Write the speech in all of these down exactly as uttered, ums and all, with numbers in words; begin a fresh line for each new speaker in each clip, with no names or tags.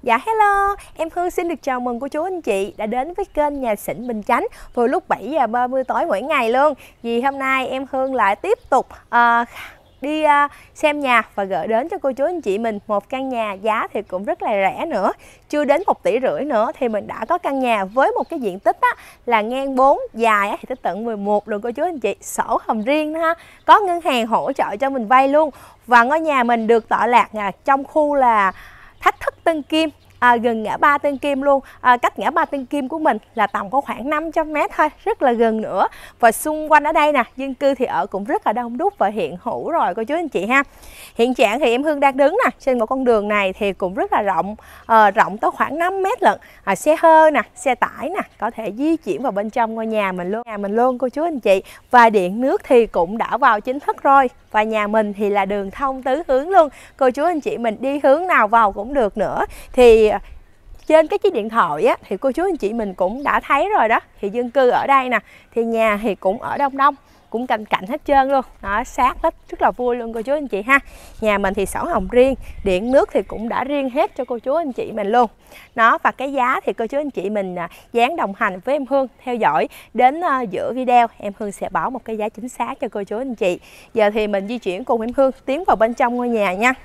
Dạ hello, em Hương xin được chào mừng cô chú anh chị đã đến với kênh Nhà Xịn Bình Chánh vào lúc bảy giờ ba mươi tối mỗi ngày luôn. Vì hôm nay em Hương lại tiếp tục uh, đi uh, xem nhà và gửi đến cho cô chú anh chị mình một căn nhà giá thì cũng rất là rẻ nữa, chưa đến một tỷ rưỡi nữa thì mình đã có căn nhà với một cái diện tích á, là ngang bốn, dài á, thì tới tận mười một luôn cô chú anh chị, sổ hồng riêng ha, có ngân hàng hỗ trợ cho mình vay luôn. Và ngôi nhà mình được tọa lạc à, trong khu là Thách Thức Tân Kim, à, gần ngã ba Tân Kim luôn, à, cách ngã ba Tân Kim của mình là tầm có khoảng năm trăm mét thôi, rất là gần nữa. Và xung quanh ở đây nè, dân cư thì ở cũng rất là đông đúc và hiện hữu rồi cô chú anh chị ha. Hiện trạng thì em Hương đang đứng nè trên một con đường này thì cũng rất là rộng, à, rộng tới khoảng năm mét lận, à, xe hơi nè, xe tải nè, có thể di chuyển vào bên trong ngôi nhà mình luôn, nhà mình luôn cô chú anh chị. Và điện nước thì cũng đã vào chính thức rồi. Và nhà mình thì là đường thông tứ hướng luôn, cô chú anh chị mình đi hướng nào vào cũng được nữa. Thì trên cái chiếc điện thoại á, thì cô chú anh chị mình cũng đã thấy rồi đó. Thì dân cư ở đây nè, thì nhà thì cũng ở đông đông, cũng cạnh cạnh hết trơn luôn, đó, sát hết, rất là vui luôn cô chú anh chị ha. Nhà mình thì sổ hồng riêng, điện nước thì cũng đã riêng hết cho cô chú anh chị mình luôn. Đó, và cái giá thì cô chú anh chị mình à, dán đồng hành với em Hương theo dõi đến à, giữa video, em Hương sẽ báo một cái giá chính xác cho cô chú anh chị. Giờ thì mình di chuyển cùng em Hương tiến vào bên trong ngôi nhà nha.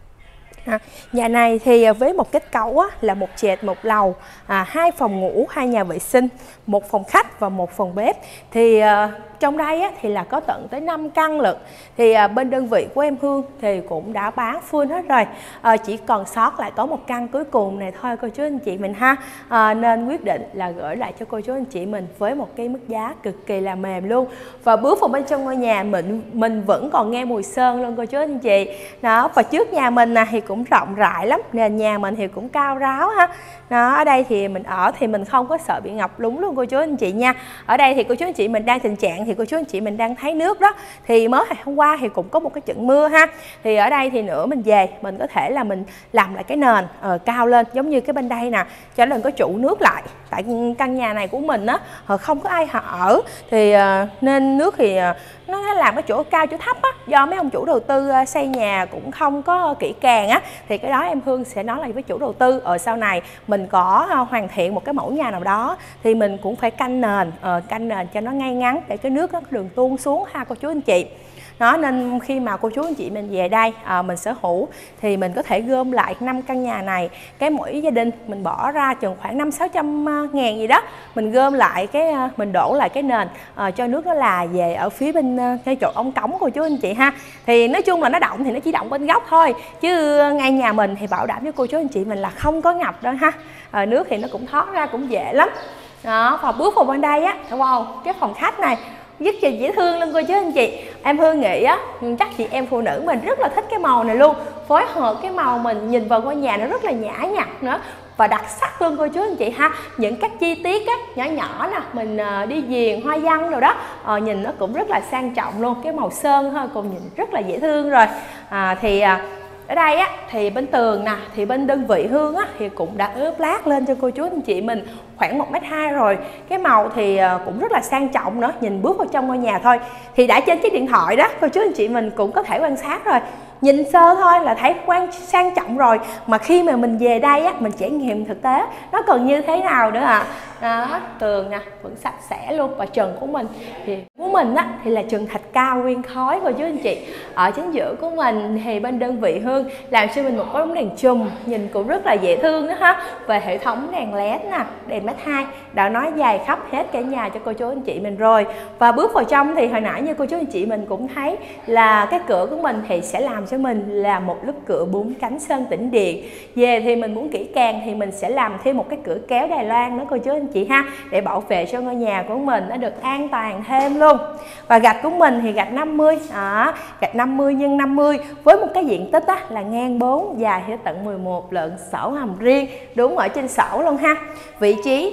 À, nhà này thì với một kết cấu á, là một trệt một lầu, à, hai phòng ngủ, hai nhà vệ sinh, một phòng khách và một phòng bếp. Thì à, trong đây á, thì là có tận tới năm căn lận. Thì à, bên đơn vị của em Hương thì cũng đã bán full hết rồi, à, chỉ còn sót lại có một căn cuối cùng này thôi cô chú anh chị mình ha. À, nên quyết định là gửi lại cho cô chú anh chị mình với một cái mức giá cực kỳ là mềm luôn. Và bước vào bên trong ngôi nhà mình mình vẫn còn nghe mùi sơn luôn cô chú anh chị. Đó, và trước nhà mình nè thì cũng rộng rãi lắm, nền nhà mình thì cũng cao ráo ha. Đó, ở đây thì mình ở thì mình không có sợ bị ngập lúng luôn cô chú anh chị nha. Ở đây thì cô chú anh chị mình đang tình trạng thì cô chú anh chị mình đang thấy nước đó. Thì mới hôm qua thì cũng có một cái trận mưa ha. Thì ở đây thì nữa mình về mình có thể là mình làm lại cái nền uh, cao lên giống như cái bên đây nè, cho nên có trụ nước lại. Tại căn nhà này của mình á không có ai họ ở thì uh, nên nước thì uh, nó làm cái chỗ cao chỗ thấp á, do mấy ông chủ đầu tư uh, xây nhà cũng không có kỹ càng á. Thì cái đó em Hương sẽ nói lại với chủ đầu tư, ở sau này mình có uh, hoàn thiện một cái mẫu nhà nào đó thì mình cũng phải canh nền, uh, canh nền cho nó ngay ngắn để cái nước nó có đường tuôn xuống ha cô chú anh chị. Đó, nên khi mà cô chú anh chị mình về đây à, mình sở hữu thì mình có thể gom lại năm căn nhà này, cái mỗi gia đình mình bỏ ra chừng khoảng năm sáu trăm ngàn gì đó, mình gom lại cái mình đổ lại cái nền à, cho nước nó là về ở phía bên cái chỗ ống cống cô chú anh chị ha. Thì nói chung là nó động thì nó chỉ động bên góc thôi, chứ ngay nhà mình thì bảo đảm với cô chú anh chị mình là không có ngập đâu ha. À, nước thì nó cũng thoát ra cũng dễ lắm. Đó, và bước vào bên đây á, đúng không, cái phòng khách này rất là dễ thương luôn cô chú anh chị. Em Hương nghĩ á, chắc chị em phụ nữ mình rất là thích cái màu này luôn, phối hợp cái màu mình nhìn vào ngôi nhà nó rất là nhã nhặn nữa và đặc sắc luôn cô chú anh chị ha. Những các chi tiết á, nhỏ nhỏ nè, mình uh, đi viền hoa văn rồi đó, uh, nhìn nó cũng rất là sang trọng luôn, cái màu sơn thôi cũng nhìn rất là dễ thương rồi. À, thì uh, ở đây á thì bên tường nè, thì bên đơn vị Hương á thì cũng đã ướp lát lên cho cô chú anh chị mình khoảng một mét hai rồi. Cái màu thì cũng rất là sang trọng nữa, nhìn bước vào trong ngôi nhà thôi thì đã trên chiếc điện thoại đó cô chú anh chị mình cũng có thể quan sát rồi, nhìn sơ thôi là thấy quan sang trọng rồi, mà khi mà mình về đây á mình trải nghiệm thực tế nó còn như thế nào nữa ạ. À. Đó, tường nè vẫn sạch sẽ luôn, và trần của mình thì của mình á thì là trần thạch cao nguyên khói cô chú anh chị. Ở chính giữa của mình thì bên đơn vị Hương làm cho mình một cái bóng đèn chùm nhìn cũng rất là dễ thương đó ha. Về hệ thống đèn led nè, đèn mét hai đã nói dài khắp hết cả nhà cho cô chú anh chị mình rồi. Và bước vào trong thì hồi nãy như cô chú anh chị mình cũng thấy là cái cửa của mình thì sẽ làm cho mình là một lớp cửa bốn cánh sơn tĩnh điện. Về thì mình muốn kỹ càng thì mình sẽ làm thêm một cái cửa kéo Đài Loan nữa cô chú anh chị ha, để bảo vệ cho ngôi nhà của mình nó được an toàn thêm luôn. Và gạch của mình thì gạch năm mươi, đó, gạch năm mươi nhân năm mươi với một cái diện tích á, là ngang bốn, dài tới tận mười một lận, sổ hầm riêng đúng ở trên sổ luôn ha. Vị trí thì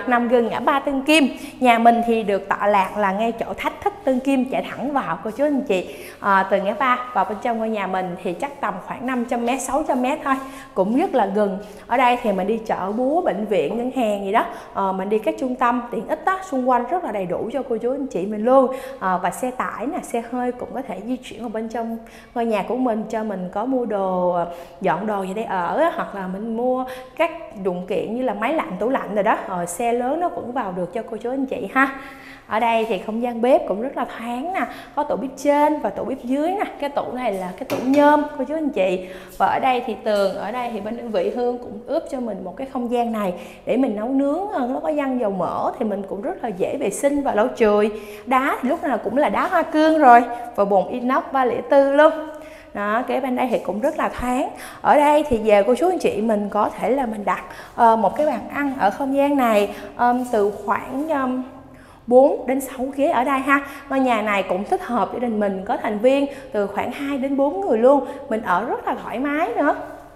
nằm gần ngã ba Tân Kim. Nhà mình thì được tọa lạc là ngay chỗ Thách Thức Tân Kim, chạy thẳng vào cô chú anh chị. À, từ ngã ba vào bên trong ngôi nhà mình thì chắc tầm khoảng năm trăm mét, sáu trăm mét thôi, cũng rất là gần. Ở đây thì mình đi chợ búa, bệnh viện, ngân hàng gì đó, à, mình đi các trung tâm tiện ích đó, xung quanh rất là đầy đủ cho cô chú anh chị mình luôn. À, và xe tải nè, xe hơi cũng có thể di chuyển vào bên trong ngôi nhà của mình, cho mình có mua đồ, dọn đồ về đây ở, hoặc là mình mua các dụng kiện như là máy lạnh, tủ lạnh rồi đó. Rồi xe lớn nó cũng vào được cho cô chú anh chị ha. Ở đây thì không gian bếp cũng rất là thoáng nè, có tủ bếp trên và tủ bếp dưới nè. Cái tủ này là cái tủ nhôm cô chú anh chị. Và ở đây thì tường, ở đây thì bên đơn vị Hương cũng ướp cho mình một cái không gian này để mình nấu nướng. Nó có văng dầu mỡ thì mình cũng rất là dễ vệ sinh và lau chùi. Đá thì lúc nào cũng là đá hoa cương rồi, và bồn inox ba lẻ tư luôn. Đó, kế bên đây thì cũng rất là thoáng. Ở đây thì về cô chú anh chị mình có thể là mình đặt uh, một cái bàn ăn ở không gian này, um, từ khoảng um, bốn đến sáu ghế ở đây ha. Ngôi nhà này cũng thích hợp gia đình mình có thành viên từ khoảng hai đến bốn người luôn, mình ở rất là thoải mái nữa.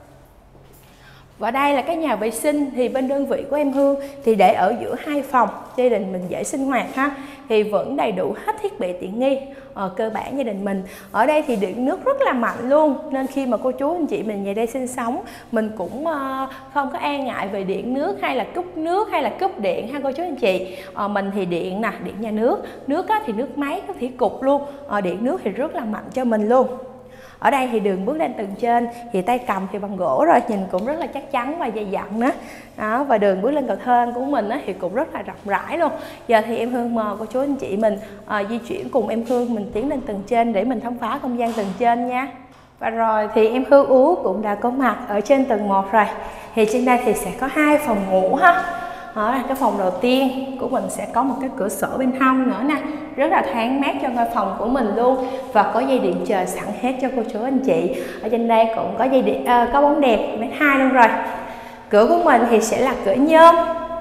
Và đây là cái nhà vệ sinh thì bên đơn vị của em Hương thì để ở giữa hai phòng, gia đình mình dễ sinh hoạt ha. Thì vẫn đầy đủ hết thiết bị tiện nghi, ờ, cơ bản gia đình mình. Ở đây thì điện nước rất là mạnh luôn, nên khi mà cô chú anh chị mình về đây sinh sống, mình cũng uh, không có e ngại về điện nước hay là cúp nước hay là cúp điện ha cô chú anh chị. Ờ, mình thì điện nè, điện nhà nước, nước á, thì nước máy, nước thủy cục luôn, ờ, điện nước thì rất là mạnh cho mình luôn. Ở đây thì đường bước lên tầng trên thì tay cầm thì bằng gỗ rồi, nhìn cũng rất là chắc chắn và dày dặn nữa. Đó, và đường bước lên cầu thang của mình á, thì cũng rất là rộng rãi luôn. Giờ thì em Hương mời cô chú anh chị mình à, di chuyển cùng em Hương mình tiến lên tầng trên để mình khám phá không gian tầng trên nha. Và rồi thì em Hương Ú cũng đã có mặt ở trên tầng một rồi. Thì trên đây thì sẽ có hai phòng ngủ ha. Đó là cái phòng đầu tiên của mình sẽ có một cái cửa sổ bên hông nữa nè, rất là thoáng mát cho ngôi phòng của mình luôn, và có dây điện chờ sẵn hết cho cô chú anh chị. Ở trên đây cũng có dây điện, à, có bóng đèn mét hai luôn rồi. Cửa của mình thì sẽ là cửa nhôm,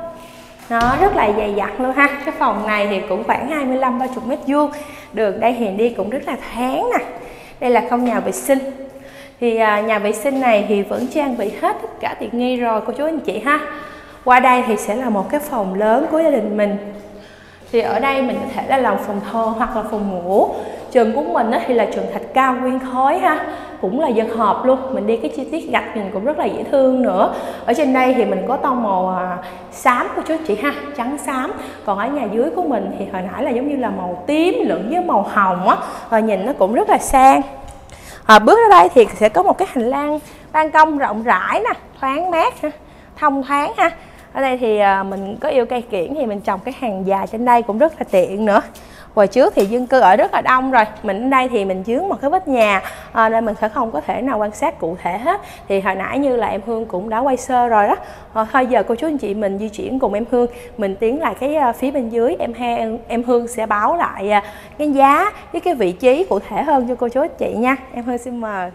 nó rất là dày dặn luôn ha. Cái phòng này thì cũng khoảng hai mươi lăm ba mươi mét vuông, đường đây hiện đi cũng rất là thoáng nè. Đây là không nhà vệ sinh. Thì à, nhà vệ sinh này thì vẫn trang bị hết tất cả tiện nghi rồi cô chú anh chị ha. Qua đây thì sẽ là một cái phòng lớn của gia đình mình. Thì ở đây mình có thể là làm phòng thờ hoặc là phòng ngủ. Trường của mình thì là trường thạch cao nguyên khối ha, cũng là dân hợp luôn. Mình đi cái chi tiết gạch nhìn cũng rất là dễ thương nữa. Ở trên đây thì mình có tông màu xám của chú chị ha, trắng xám. Còn ở nhà dưới của mình thì hồi nãy là giống như là màu tím lẫn với màu hồng á, rồi nhìn nó cũng rất là sang. À, bước ra đây thì sẽ có một cái hành lang ban công rộng rãi nè, thoáng mát ha, thông thoáng ha. Ở đây thì mình có yêu cây kiểng thì mình trồng cái hàng dài trên đây cũng rất là tiện nữa. Hồi trước thì dân cư ở rất là đông rồi, mình ở đây thì mình chướng một cái vách nhà, à, nên mình sẽ không có thể nào quan sát cụ thể hết. Thì hồi nãy như là em Hương cũng đã quay sơ rồi đó. À, thôi giờ cô chú anh chị mình di chuyển cùng em Hương, mình tiến lại cái phía bên dưới, em em, em Hương sẽ báo lại cái giá với cái vị trí cụ thể hơn cho cô chú anh chị nha. Em Hương xin mời.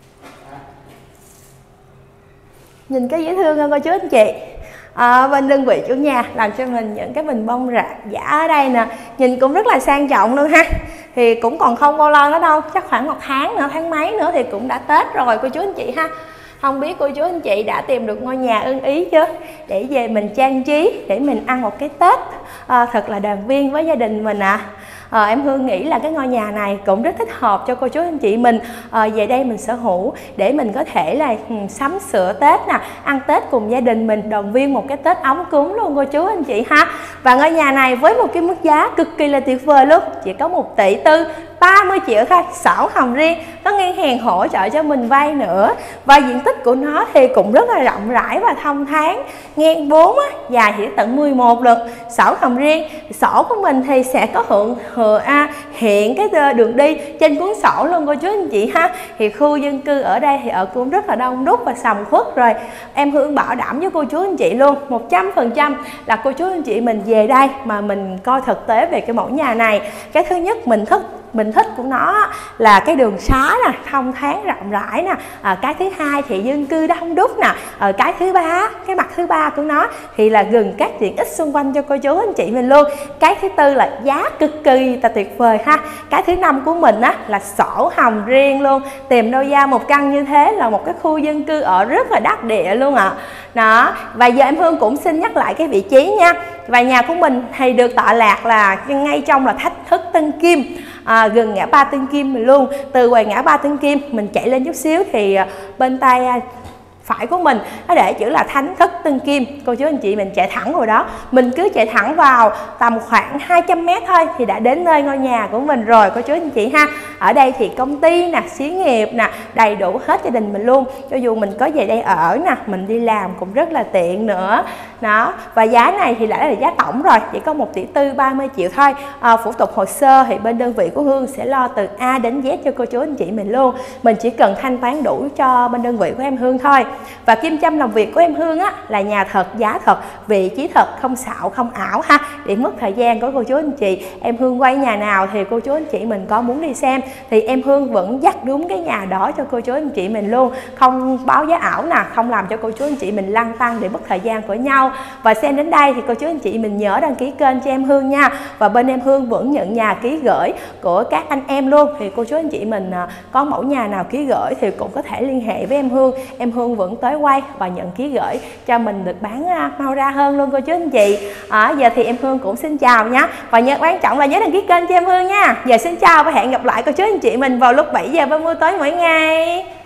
Nhìn cái dễ thương hơn cô chú anh chị. À, bên đơn vị chủ nhà làm cho mình những cái bình bông rạc giả ở đây nè, nhìn cũng rất là sang trọng luôn ha. Thì cũng còn không bao lâu nữa đâu, chắc khoảng một tháng nữa, tháng mấy nữa thì cũng đã Tết rồi cô chú anh chị ha. Không biết cô chú anh chị đã tìm được ngôi nhà ưng ý chưa, để về mình trang trí, để mình ăn một cái Tết à, thật là đoàn viên với gia đình mình ạ. À. À, em Hương nghĩ là cái ngôi nhà này cũng rất thích hợp cho cô chú anh chị mình à, về đây mình sở hữu, để mình có thể là um, sắm sửa Tết nè, ăn Tết cùng gia đình mình, đoàn viên một cái Tết ấm cúng luôn cô chú anh chị ha. Và ngôi nhà này với một cái mức giá cực kỳ là tuyệt vời luôn, chỉ có một tỷ tư ba mươi triệu thôi, sổ hồng riêng, có ngân hàng hỗ trợ cho mình vay nữa. Và diện tích của nó thì cũng rất là rộng rãi và thông thoáng, ngang bốn á, dài thì tận mười một lượt, sổ hồng riêng. Sổ của mình thì sẽ có hưởng à, hiện cái đường đi trên cuốn sổ luôn cô chú anh chị ha. Thì khu dân cư ở đây thì ở cũng rất là đông đúc và sầm uất rồi. Em Hương bảo đảm với cô chú anh chị luôn một trăm phần trăm là cô chú anh chị mình về đây mà mình coi thực tế về cái mẫu nhà này. Cái thứ nhất mình thích mình thích của nó là cái đường xá nè, thông thoáng rộng rãi nè. À, cái thứ hai thì dân cư đông đúc nè. À, cái thứ ba, cái mặt thứ ba của nó thì là gần các tiện ích xung quanh cho cô chú anh chị mình luôn. Cái thứ tư là giá cực kỳ là tuyệt vời ha. Cái thứ năm của mình á là sổ hồng riêng luôn. Tìm đâu ra một căn như thế là một cái khu dân cư ở rất là đắc địa luôn ạ. À. Đó, và giờ em Hương cũng xin nhắc lại cái vị trí nha. Và nhà của mình thì được tọa lạc là ngay trong là Thánh Thức Tân Kim, à, gần ngã ba Tân Kim mình luôn. Từ ngoài ngã ba Tân Kim mình chạy lên chút xíu thì bên tay phải của mình nó để chữ là Thánh Thức Tân Kim. Cô chú anh chị mình chạy thẳng vào đó, mình cứ chạy thẳng vào tầm khoảng hai trăm mét thôi thì đã đến nơi ngôi nhà của mình rồi cô chú anh chị ha. Ở đây thì công ty nè, xí nghiệp nè, đầy đủ hết gia đình mình luôn. Cho dù mình có về đây ở nè, mình đi làm cũng rất là tiện nữa đó. Và giá này thì lại là giá tổng rồi, chỉ có một tỷ tư ba mươi triệu thôi. À, thủ tục hồ sơ thì bên đơn vị của Hương sẽ lo từ A đến Z cho cô chú anh chị mình luôn. Mình chỉ cần thanh toán đủ cho bên đơn vị của em Hương thôi. Và kim châm làm việc của em Hương á là nhà thật, giá thật, vị trí thật, không xạo không ảo ha, để mất thời gian của cô chú anh chị. Em Hương quay nhà nào thì cô chú anh chị mình có muốn đi xem thì em Hương vẫn dắt đúng cái nhà đó cho cô chú anh chị mình luôn, không báo giá ảo nè, không làm cho cô chú anh chị mình lăn tăng để mất thời gian của nhau. Và xem đến đây thì cô chú anh chị mình nhớ đăng ký kênh cho em Hương nha. Và bên em Hương vẫn nhận nhà ký gửi của các anh em luôn, thì cô chú anh chị mình có mẫu nhà nào ký gửi thì cũng có thể liên hệ với em Hương. Em Hương vẫn tới quay và nhận ký gửi cho mình được bán mau ra hơn luôn cô chú anh chị. À, giờ thì em Hương cũng xin chào nhé, và nhớ quan trọng là nhớ đăng ký kênh cho em Hương nha. Giờ xin chào và hẹn gặp lại cô chú anh chị mình vào lúc bảy giờ ba mươi tối mỗi ngày.